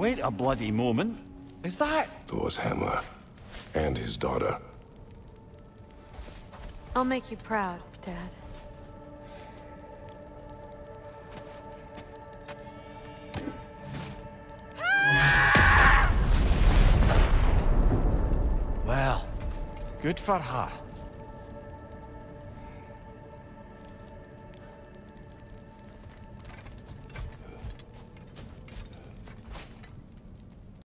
Wait a bloody moment. Is that... Thor's hammer. And his daughter. I'll make you proud, Dad. Well, good for her.